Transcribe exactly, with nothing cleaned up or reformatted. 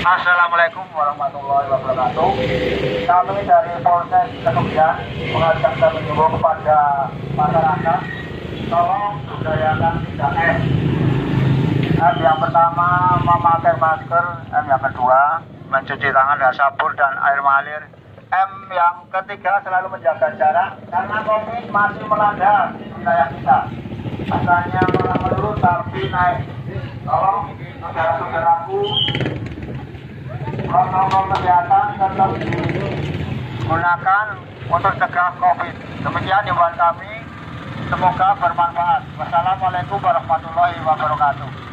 Assalamualaikum warahmatullahi wabarakatuh. Kami dari Polsek Kemudian mengajak dan mengimbau kepada masyarakat tolong budayakan tiga M. M yang pertama memakai masker, M yang kedua mencuci tangan dengan sabun dan air mengalir, M yang ketiga selalu menjaga jarak karena COVID masih melanda di wilayah kita. Asalnya malah menurun tapi naik. Tolong saudara-saudaraku, protokol kesehatan tetap digunakan untuk cegah COVID. Demikian himbauan kami, semoga bermanfaat. Wassalamualaikum warahmatullahi wabarakatuh.